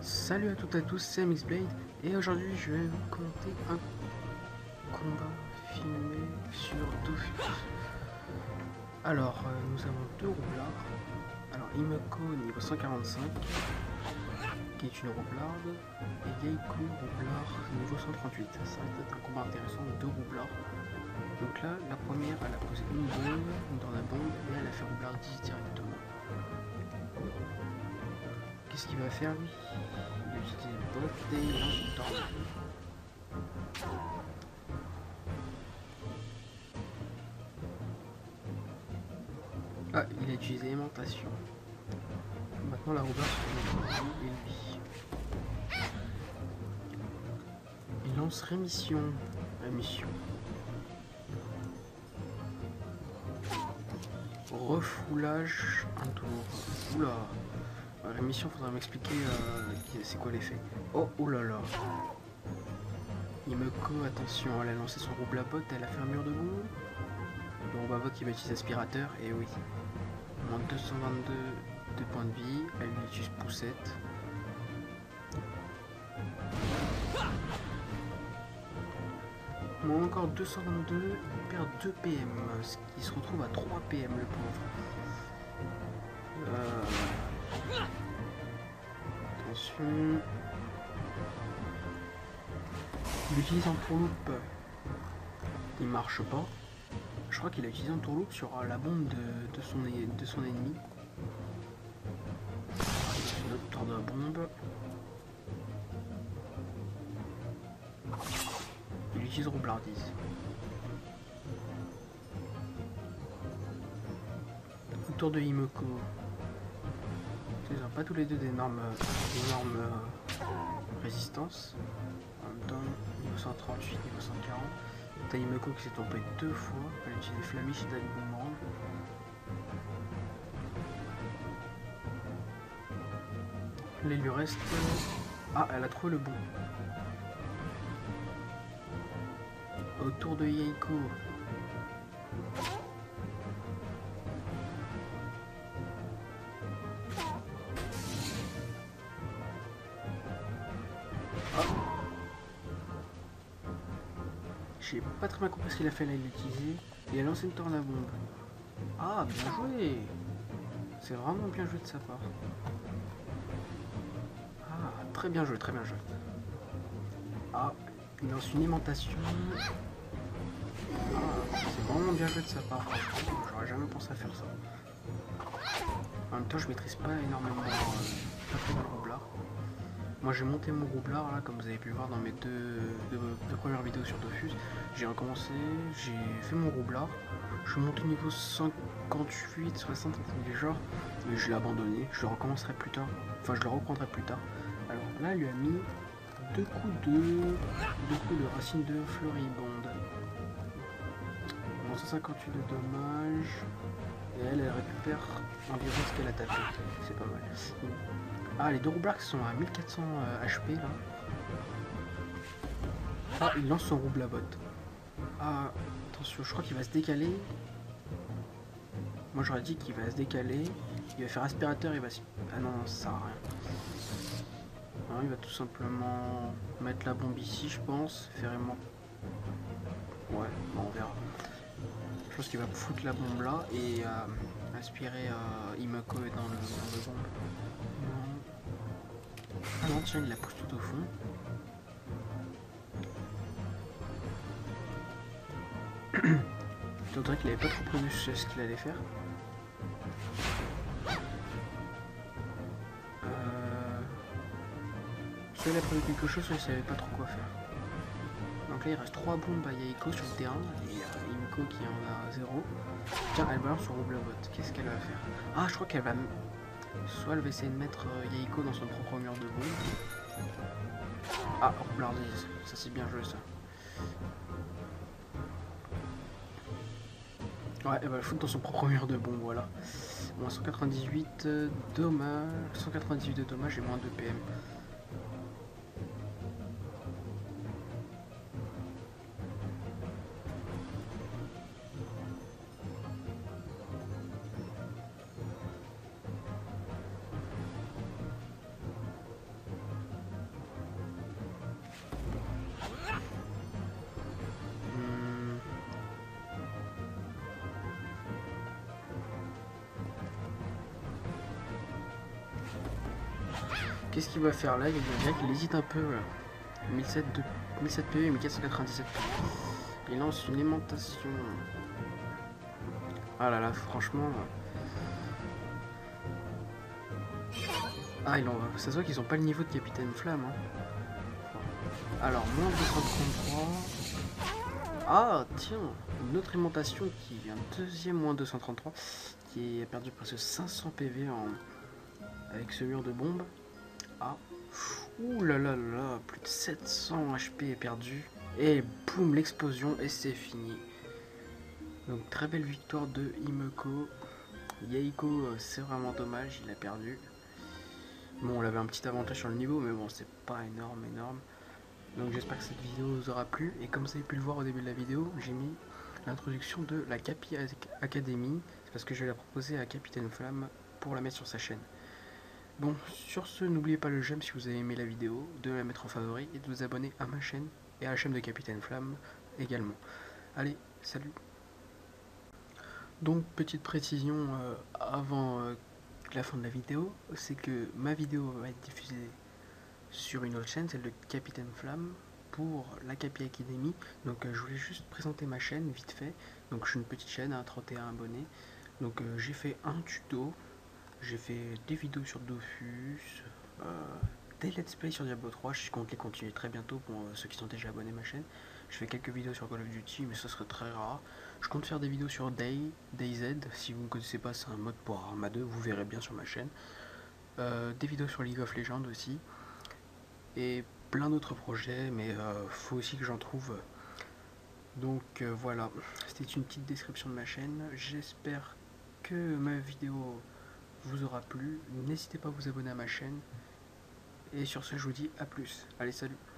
Salut à toutes et à tous, c'est Mixblade et aujourd'hui je vais vous commenter un combat filmé sur Dofus. Alors nous avons deux roublards. Alors Himeko niveau 145 qui est une roublarde et Yeiko roublard niveau 138. Ça va être un combat intéressant de deux roublards. Donc là la première elle a posé une bombe dans la bombe et elle a fait roublard 10 directement. Qu'est-ce qu'il va faire lui? Il va utiliser le bot et il lance une tornade. Ah, il a utilisé aimantation. Maintenant la roublarde se retrouve et lui. Il lance rémission. Rémission. Refoulage un tour. Oula. Rémission, faudra m'expliquer c'est quoi l'effet. Oh, oulala. Himeko, attention, elle a lancé son roublabot, elle a fait un mur de boue. Le roublabot qui va utiliser aspirateur, et oui. Moins 222 de points de vie, elle utilise poussette. Moins encore 222, il perd 2 PM, ce qui se retrouve à 3 PM le pauvre. Attention. Il utilise un tourloupe. Il marche pas. Je crois qu'il a utilisé un tourloupe sur la bombe de son ennemi. Une autre tour de bombe. Il utilise roublardise. Tour de Himeko. Ils n'ont pas tous les deux d'énormes résistances. En même temps, niveau 138, niveau 140. T'as Himeko qui s'est tombé 2 fois. Elle a utilisé Flamish et Dali Boomerang. Là, il lui reste. Ah, elle a trouvé le bon. Autour de Yeiko. J'ai pas très bien compris ce qu'il a fait là, il l'a utilisé. Il a lancé une tornade à bombe. Ah, bien joué. C'est vraiment bien joué de sa part. Ah, très bien joué, très bien joué. Ah, il lance une aimantation. Ah, c'est vraiment bien joué de sa part. J'aurais jamais pensé à faire ça. En même temps, je maîtrise pas énormément le roublard. Moi j'ai monté mon roublard là, comme vous avez pu le voir dans mes deux premières vidéos sur Dofus. J'ai recommencé, j'ai fait mon roublard. Je suis monté au niveau 58, 60 des genres, mais je l'ai abandonné. Je le recommencerai plus tard. Enfin, je le reprendrai plus tard. Alors là, elle lui a mis deux coups de racine de floribonde. Bon, 158 de dommages. Et elle récupère environ ce qu'elle a tapé. C'est pas mal. Ah, les deux roublards sont à 1400 HP là. Ah, il lance son roublabot. Ah, attention, je crois qu'il va se décaler. Moi j'aurais dit qu'il va se décaler. Il va faire aspirateur, il va se... Ah non, ça sert à rien. Non, il va tout simplement mettre la bombe ici, je pense. Faire aimant. Ouais, bon, on verra. Je pense qu'il va foutre la bombe là et aspirer Himeko dans le bombe. Ah non, tiens, il la pousse tout au fond. On dirait qu'il avait pas trop prévu ce qu'il allait faire. Soit il a prévu quelque chose, soit il savait pas trop quoi faire. Donc là, il reste 3 bombes à Yeiko sur le terrain et Himeko qui en a 0. Tiens, elle balance son roublabot. Qu'est-ce qu'elle va faire? Ah, je crois qu'elle va... Soit elle va essayer de mettre Yeiko dans son propre mur de bombe. Ah, roublardise. Ça c'est bien joué ça. Ouais, elle va le foutre dans son propre mur de bombe, voilà. Bon, 198 dommages. 198 de dommages et moins 2 PM. Qu'est-ce qu'il va faire là? Il dirait qu'il hésite un peu. 1007 PV et 1497 PV. Il lance une aimantation. Ah là là, franchement. Ah, ça se voit qu'ils ont pas le niveau de Capitaine Flamme. Hein. Alors, moins 233. Ah, tiens, une autre aimantation un deuxième moins 233 qui a perdu presque 500 PV avec ce mur de bombe. Ah, ouh là là là, plus de 700 HP est perdu. Et boum, l'explosion et c'est fini. Donc très belle victoire de Himeko. Yaiko, c'est vraiment dommage, il a perdu. Bon, on avait un petit avantage sur le niveau, mais bon, c'est pas énorme. Donc j'espère que cette vidéo vous aura plu. Et comme vous avez pu le voir au début de la vidéo, j'ai mis l'introduction de la Capi Academy. C'est parce que je vais la proposer à Capitaine Flamme pour la mettre sur sa chaîne. Bon, sur ce, n'oubliez pas le j'aime si vous avez aimé la vidéo, de la mettre en favori et de vous abonner à ma chaîne et à la chaîne de Capitaine Flamme également. Allez, salut! Donc, petite précision avant la fin de la vidéo, c'est que ma vidéo va être diffusée sur une autre chaîne, celle de Capitaine Flamme, pour la Capi Academy. Donc je voulais juste présenter ma chaîne vite fait. Donc je suis une petite chaîne à 31 abonnés. Donc j'ai fait un tuto, j'ai fait des vidéos sur Dofus, des let's play sur Diablo 3, je compte les continuer très bientôt pour ceux qui sont déjà abonnés à ma chaîne. Je fais quelques vidéos sur Call of Duty, mais ça serait très rare. Je compte faire des vidéos sur DayZ, si vous ne connaissez pas, c'est un mode pour Arma 2, vous verrez bien sur ma chaîne. Des vidéos sur League of Legends aussi. Et plein d'autres projets, mais faut aussi que j'en trouve. Donc voilà, c'était une petite description de ma chaîne. J'espère que ma vidéo vous aura plu. N'hésitez pas à vous abonner à ma chaîne. Et sur ce, je vous dis à plus. Allez, salut!